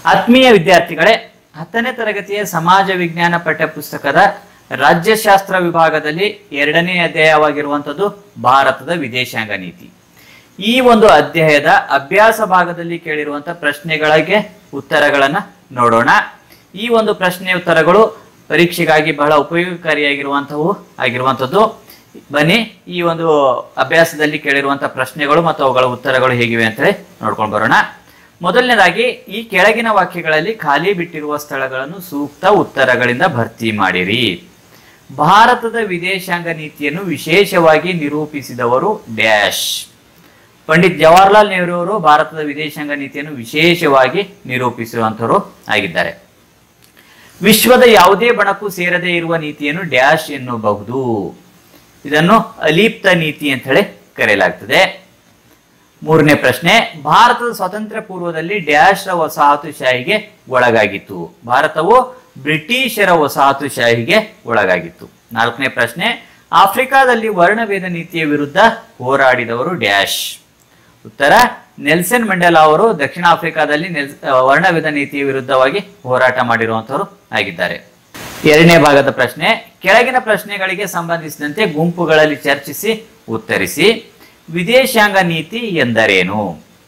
ಆತ್ಮೀಯ ವಿದ್ಯಾರ್ಥಿಗಳೇ, 10ನೇ ತರಗತಿಯ ಸಮಾಜ ವಿಜ್ಞಾನ ಪಠ್ಯಪುಸ್ತಕದ ರಾಜ್ಯಶಾಸ್ತ್ರ ವಿಭಾಗದಲ್ಲಿ 2ನೇ ಅಧ್ಯಾಯವಾಗಿರುವಂಥದ್ದು ಭಾರತದ ವಿದೇಶಾಂಗ ನೀತಿ. ಈ ಒಂದು ಅಧ್ಯಾಯದ ಅಭ್ಯಾಸ ಭಾಗದಲ್ಲಿ ಕೇಳಿರುವಂತಹ ಪ್ರಶ್ನೆಗಳಿಗೆ ಉತ್ತರಗಳನ್ನು ನೋಡೋಣ. ಈ ಒಂದು ಪ್ರಶ್ನೆ ಉತ್ತರಗಳು ಪರೀಕ್ಷೆಗಾಗಿ ಬಹಳ ಉಪಯೋಗಕಾರಿಯಾಗಿರುವಂಥದ್ದು. ಬನ್ನಿ ಈ ಒಂದು ಅಭ್ಯಾಸದಲ್ಲಿ ಕೇಳಿರುವಂತಹ ಪ್ರಶ್ನೆಗಳು ಮತ್ತು ಅವುಗಳ ಉತ್ತರಗಳು ಹೇಗಿವೆ ಅಂತ ಹೇಳಿ ನೋಡ್ಕೊಂಡು ಬರೋಣ. ಮೊದಲನೇದಾಗಿ, ಈ ಕೆಳಗಿನ ವಾಕ್ಯಗಳಲ್ಲಿ ಖಾಲಿ ಬಿಟ್ಟಿರುವ ಸ್ಥಳಗಳನ್ನು ಸೂಕ್ತ ಉತ್ತರಗಳಿಂದ ಭರ್ತಿ ಮಾಡಿರಿ. ಭಾರತದ ವಿದೇಶಾಂಗ ನೀತಿಯನ್ನು ವಿಶೇಷವಾಗಿ ನಿರೂಪಿಸಿದವರು ಡ್ಯಾಶ್. ಪಂಡಿತ್ ಜವಾಹರ್ಲಾಲ್ ನೆಹರು ಅವರು ಭಾರತದ ವಿದೇಶಾಂಗ ನೀತಿಯನ್ನು ವಿಶೇಷವಾಗಿ ನಿರೂಪಿಸುವಂತವರು ಆಗಿದ್ದಾರೆ. ವಿಶ್ವದ ಯಾವುದೇ ಬಣಕ್ಕೂ ಸೇರದೇ ಇರುವ ನೀತಿಯನ್ನು ಡ್ಯಾಶ್ ಎನ್ನಬಹುದು. ಇದನ್ನು ಅಲಿಪ್ತ ನೀತಿ ಅಂತ ಹೇಳಿ ಕರೆಯಲಾಗ್ತದೆ. 3ನೇ ಪ್ರಶ್ನೆ, ಭಾರತದ ಸ್ವಾತಂತ್ರ್ಯ ಪೂರ್ವದಲ್ಲಿ ಡ್ಯಾಶ್ ರ ವಸಾಹತುಶಾಹಿಗೆ ಒಳಗಾಗಿತ್ತು. ಭಾರತವು ಬ್ರಿಟಿಷರ ವಸಾಹತುಶಾಹಿಗೆ ಒಳಗಾಗಿತ್ತು. 4ನೇ ಪ್ರಶ್ನೆ, ಆಫ್ರಿಕಾದಲ್ಲಿ ವರ್ಣಭೇದ ನೀತಿಯ ವಿರುದ್ಧ ಹೋರಾಡಿದವರು ಡ್ಯಾಶ್. ಉತ್ತರ, ನೆಲ್ಸನ್ ಮಂಡೇಲಾ ಅವರು ದಕ್ಷಿಣ ಆಫ್ರಿಕಾದಲ್ಲಿ ವರ್ಣಭೇದ ನೀತಿಯ ವಿರುದ್ಧವಾಗಿ ಹೋರಾಟ ಮಾಡಿರುವಂತವರು ಆಗಿದ್ದಾರೆ. 2ನೇ ಭಾಗದ ಪ್ರಶ್ನೆ, ಕೆಳಗಿನ ಪ್ರಶ್ನೆಗಳಿಗೆ ಸಂಬಂಧಿಸಿದಂತೆ ಗುಂಪುಗಳಲ್ಲಿ ಚರ್ಚಿಸಿ ಉತ್ತರಿಸಿ. ವಿದೇಶಾಂಗ ನೀತಿ ಎಂದರೇನು?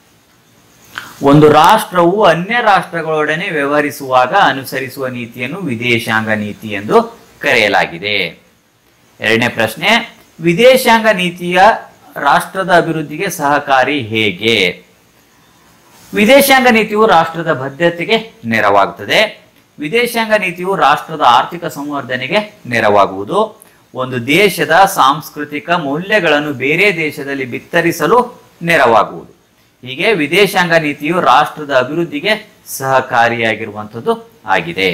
ಒಂದು ರಾಷ್ಟ್ರವು ಅನ್ಯ ರಾಷ್ಟ್ರಗಳೊಡನೆ ವ್ಯವಹರಿಸುವಾಗ ಅನುಸರಿಸುವ ನೀತಿಯನ್ನು ವಿದೇಶಾಂಗ ನೀತಿ ಎಂದು ಕರೆಯಲಾಗಿದೆ. 2ನೇ ಪ್ರಶ್ನೆ, ವಿದೇಶಾಂಗ ನೀತಿಯ ರಾಷ್ಟ್ರದ ಅಭಿವೃದ್ಧಿಗೆ ಸಹಕಾರಿ ಹೇಗೆ? ವಿದೇಶಾಂಗ ನೀತಿಯು ರಾಷ್ಟ್ರದ ಭದ್ರತೆಗೆ ನೆರವಾಗುತ್ತದೆ. ವಿದೇಶಾಂಗ ನೀತಿಯು ರಾಷ್ಟ್ರದ ಆರ್ಥಿಕ ಸಂವರ್ಧನೆಗೆ ನೆರವಾಗುವುದು. ಒಂದು ದೇಶದ ಸಾಂಸ್ಕೃತಿಕ ಮೌಲ್ಯಗಳನ್ನು ಬೇರೆ ದೇಶದಲ್ಲಿ ಬಿತ್ತರಿಸಲು ನೆರವಾಗುವುದು. ಹೀಗೆ ವಿದೇಶಾಂಗ ನೀತಿಯು ರಾಷ್ಟ್ರದ ಅಭಿವೃದ್ಧಿಗೆ ಸಹಕಾರಿಯಾಗಿರುವಂಥದ್ದು ಆಗಿದೆ.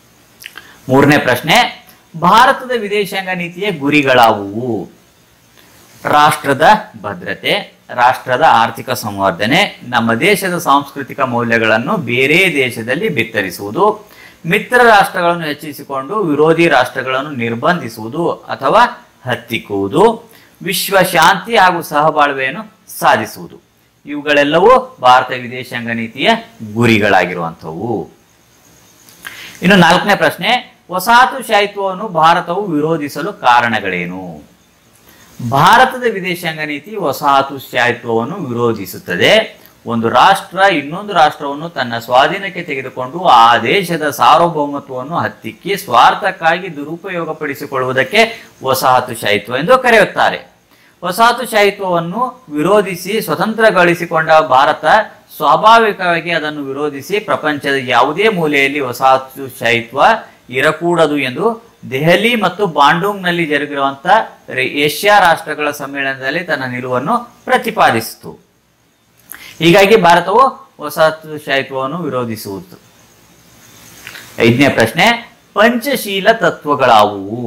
3ನೇ ಪ್ರಶ್ನೆ, ಭಾರತದ ವಿದೇಶಾಂಗ ನೀತಿಯ ಗುರಿಗಳಾವುವು? ರಾಷ್ಟ್ರದ ಭದ್ರತೆ, ರಾಷ್ಟ್ರದ ಆರ್ಥಿಕ ಸಂವರ್ಧನೆ, ನಮ್ಮ ದೇಶದ ಸಾಂಸ್ಕೃತಿಕ ಮೌಲ್ಯಗಳನ್ನು ಬೇರೆ ದೇಶದಲ್ಲಿ ಬಿತ್ತರಿಸುವುದು, ಮಿತ್ರ ರಾಷ್ಟ್ರಗಳನ್ನು ಹೆಚ್ಚಿಸಿಕೊಂಡು ವಿರೋಧಿ ರಾಷ್ಟ್ರಗಳನ್ನು ನಿರ್ಬಂಧಿಸುವುದು ಅಥವಾ ಹತ್ತಿಕ್ಕುವುದು, ವಿಶ್ವ ಶಾಂತಿ ಹಾಗೂ ಸಹಬಾಳ್ವೆಯನ್ನು ಸಾಧಿಸುವುದು. ಇವುಗಳೆಲ್ಲವೂ ಭಾರತ ವಿದೇಶಾಂಗ ನೀತಿಯ ಗುರಿಗಳಾಗಿರುವಂಥವು. ಇನ್ನು 4ನೇ ಪ್ರಶ್ನೆ, ವಸಾಹತುಶಾಹಿತ್ವವನ್ನು ಭಾರತವು ವಿರೋಧಿಸಲು ಕಾರಣಗಳೇನು? ಭಾರತದ ವಿದೇಶಾಂಗ ನೀತಿ ವಸಾಹತುಶಾಹಿತ್ವವನ್ನು ವಿರೋಧಿಸುತ್ತದೆ. ಒಂದು ರಾಷ್ಟ್ರ ಇನ್ನೊಂದು ರಾಷ್ಟ್ರವನ್ನು ತನ್ನ ಸ್ವಾಧೀನಕ್ಕೆ ತೆಗೆದುಕೊಂಡು ಆ ದೇಶದ ಸಾರ್ವಭೌಮತ್ವವನ್ನು ಹತ್ತಿಕ್ಕಿ ಸ್ವಾರ್ಥಕ್ಕಾಗಿ ದುರುಪಯೋಗಪಡಿಸಿಕೊಳ್ಳುವುದಕ್ಕೆ ವಸಾಹತುಶಾಹಿತ್ವ ಎಂದು ಕರೆಯುತ್ತಾರೆ. ವಸಾಹತುಶಾಹಿತ್ವವನ್ನು ವಿರೋಧಿಸಿ ಸ್ವತಂತ್ರಗೊಳಿಸಿಕೊಂಡ ಭಾರತ ಸ್ವಾಭಾವಿಕವಾಗಿ ಅದನ್ನು ವಿರೋಧಿಸಿ ಪ್ರಪಂಚದ ಯಾವುದೇ ಮೂಲೆಯಲ್ಲಿ ವಸಾಹತುಶಾಹಿತ್ವ ಇರಕೂಡದು ಎಂದು ದೆಹಲಿ ಮತ್ತು ಬಾಂಡೂಂಗ್ನಲ್ಲಿ ಜರುಗಿರುವಂತಹ ಏಷ್ಯಾ ರಾಷ್ಟ್ರಗಳ ಸಮ್ಮೇಳನದಲ್ಲಿ ತನ್ನ ನಿಲುವನ್ನು ಪ್ರತಿಪಾದಿಸಿತು. ಹೀಗಾಗಿ ಭಾರತವು ವಸಾಹತುಶಾಹಿತ್ವವನ್ನು ವಿರೋಧಿಸುವುದು. 5ನೇ ಪ್ರಶ್ನೆ, ಪಂಚಶೀಲ ತತ್ವಗಳಾವುವು?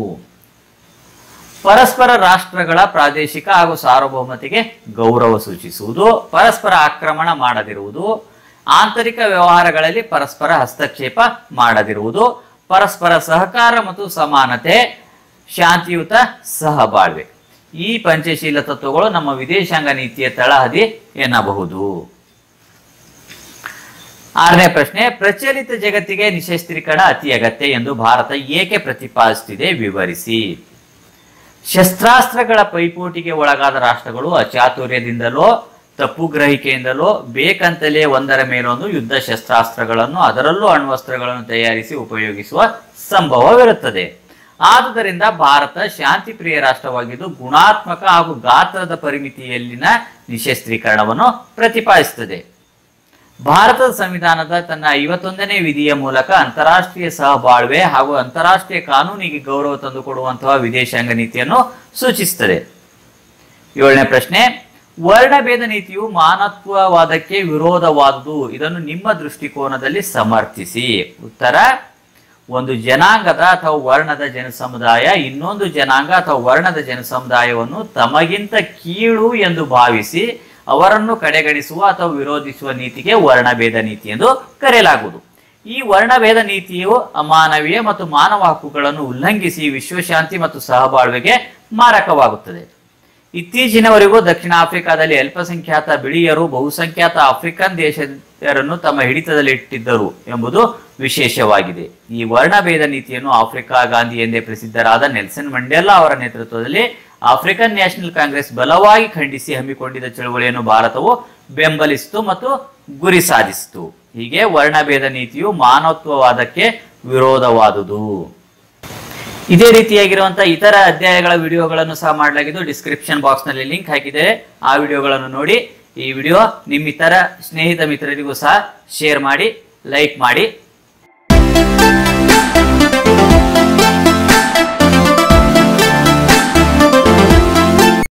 ಪರಸ್ಪರ ರಾಷ್ಟ್ರಗಳ ಪ್ರಾದೇಶಿಕ ಹಾಗೂ ಸಾರ್ವಭೌಮತೆಗೆ ಗೌರವ ಸೂಚಿಸುವುದು, ಪರಸ್ಪರ ಆಕ್ರಮಣ ಮಾಡದಿರುವುದು, ಆಂತರಿಕ ವ್ಯವಹಾರಗಳಲ್ಲಿ ಪರಸ್ಪರ ಹಸ್ತಕ್ಷೇಪ ಮಾಡದಿರುವುದು, ಪರಸ್ಪರ ಸಹಕಾರ ಮತ್ತು ಸಮಾನತೆ, ಶಾಂತಿಯುತ ಸಹಬಾಳ್ವೆ. ಈ ಪಂಚಶೀಲ ತತ್ವಗಳು ನಮ್ಮ ವಿದೇಶಾಂಗ ನೀತಿಯ ತಳಹದಿ ಎನ್ನಬಹುದು. 6ನೇ ಪ್ರಶ್ನೆ, ಪ್ರಚಲಿತ ಜಗತ್ತಿಗೆ ನಿಶಸ್ತ್ರೀಕರಣ ಅತಿ ಅಗತ್ಯ ಎಂದು ಭಾರತ ಏಕೆ ಪ್ರತಿಪಾದಿಸುತ್ತಿದೆ? ವಿವರಿಸಿ. ಶಸ್ತ್ರಾಸ್ತ್ರಗಳ ಪೈಪೋಟಿಗೆ ಒಳಗಾದ ರಾಷ್ಟ್ರಗಳು ಅಚಾತುರ್ಯದಿಂದಲೋ ತಪ್ಪು ಗ್ರಹಿಕೆಯಿಂದಲೋ ಬೇಕಂತಲೇ ಒಂದರ ಮೇಲೊಂದು ಯುದ್ಧ ಶಸ್ತ್ರಾಸ್ತ್ರಗಳನ್ನು ಅದರಲ್ಲೂ ಅಣ್ವಸ್ತ್ರಗಳನ್ನು ತಯಾರಿಸಿ ಉಪಯೋಗಿಸುವ ಸಂಭವವಿರುತ್ತದೆ. ಆದುದರಿಂದ ಭಾರತ ಶಾಂತಿ ಪ್ರಿಯ ರಾಷ್ಟ್ರವಾಗಿದ್ದು ಗುಣಾತ್ಮಕ ಹಾಗೂ ಗಾತ್ರದ ಪರಿಮಿತಿಯಲ್ಲಿನ ನಿಶಸ್ತ್ರೀಕರಣವನ್ನು ಪ್ರತಿಪಾದಿಸುತ್ತದೆ. ಭಾರತದ ಸಂವಿಧಾನದ ತನ್ನ 51ನೇ ವಿಧಿಯ ಮೂಲಕ ಅಂತಾರಾಷ್ಟ್ರೀಯ ಸಹಬಾಳ್ವೆ ಹಾಗೂ ಅಂತಾರಾಷ್ಟ್ರೀಯ ಕಾನೂನಿಗೆ ಗೌರವ ತಂದುಕೊಡುವಂತಹ ವಿದೇಶಾಂಗ ನೀತಿಯನ್ನು ಸೂಚಿಸುತ್ತದೆ. 7ನೇ ಪ್ರಶ್ನೆ, ವರ್ಣಭೇದ ನೀತಿಯು ಮಾನವತ್ವವಾದಕ್ಕೆ ವಿರೋಧವಾದುದು. ಇದನ್ನು ನಿಮ್ಮ ದೃಷ್ಟಿಕೋನದಲ್ಲಿ ಸಮರ್ಥಿಸಿ. ಉತ್ತರ, ಒಂದು ಜನಾಂಗದ ಅಥವಾ ವರ್ಣದ ಜನಸಮುದಾಯ ಇನ್ನೊಂದು ಜನಾಂಗ ಅಥವಾ ವರ್ಣದ ಜನಸಮುದಾಯವನ್ನು ತಮಗಿಂತ ಕೀಳು ಎಂದು ಭಾವಿಸಿ ಅವರನ್ನು ಕಡೆಗಣಿಸುವ ಅಥವಾ ವಿರೋಧಿಸುವ ನೀತಿಗೆ ವರ್ಣಭೇದ ನೀತಿ ಎಂದು ಕರೆಯಲಾಗುವುದು. ಈ ವರ್ಣಭೇದ ನೀತಿಯು ಅಮಾನವೀಯ ಮತ್ತು ಮಾನವ ಹಕ್ಕುಗಳನ್ನು ಉಲ್ಲಂಘಿಸಿ ವಿಶ್ವಶಾಂತಿ ಮತ್ತು ಸಹಬಾಳ್ವೆಗೆ ಮಾರಕವಾಗುತ್ತದೆ. ಇತ್ತೀಚಿನವರೆಗೂ ದಕ್ಷಿಣ ಆಫ್ರಿಕಾದಲ್ಲಿ ಅಲ್ಪಸಂಖ್ಯಾತ ಬಿಳಿಯರು ಬಹುಸಂಖ್ಯಾತ ಆಫ್ರಿಕನ್ ಭಾರತೀಯರನ್ನು ತಮ್ಮ ಹಿಡಿತದಲ್ಲಿ ಇಟ್ಟಿದ್ದರು ಎಂಬುದು ವಿಶೇಷವಾಗಿದೆ. ಈ ವರ್ಣಭೇದ ನೀತಿಯನ್ನು ಆಫ್ರಿಕಾ ಗಾಂಧಿ ಎಂದೇ ಪ್ರಸಿದ್ಧರಾದ ನೆಲ್ಸನ್ ಮಂಡೇಲಾ ಅವರ ನೇತೃತ್ವದಲ್ಲಿ ಆಫ್ರಿಕನ್ ನ್ಯಾಷನಲ್ ಕಾಂಗ್ರೆಸ್ ಬಲವಾಗಿ ಖಂಡಿಸಿ ಹಮ್ಮಿಕೊಂಡಿದ್ದ ಚಳುವಳಿಯನ್ನು ಭಾರತವು ಬೆಂಬಲಿಸಿತು ಮತ್ತು ಗುರಿ ಸಾಧಿಸಿತು. ಹೀಗೆ ವರ್ಣಭೇದ ನೀತಿಯು ಮಾನವತ್ವವಾದಕ್ಕೆ ವಿರೋಧವಾದುದು. ಇದೇ ರೀತಿಯಾಗಿರುವಂತಹ ಇತರ ಅಧ್ಯಾಯಗಳ ವಿಡಿಯೋಗಳನ್ನು ಸಹ ಮಾಡಲಾಗಿದ್ದು ಡಿಸ್ಕ್ರಿಪ್ಷನ್ ಬಾಕ್ಸ್ ನಲ್ಲಿ ಲಿಂಕ್ ಹಾಕಿದೆ. ಆ ವಿಡಿಯೋಗಳನ್ನು ನೋಡಿ. ಈ ವಿಡಿಯೋ ನಿಮ್ಮ ಇತರ ಸ್ನೇಹಿತ ಮಿತ್ರರಿಗೂ ಸಹ ಶೇರ್ ಮಾಡಿ, ಲೈಕ್ ಮಾಡಿ.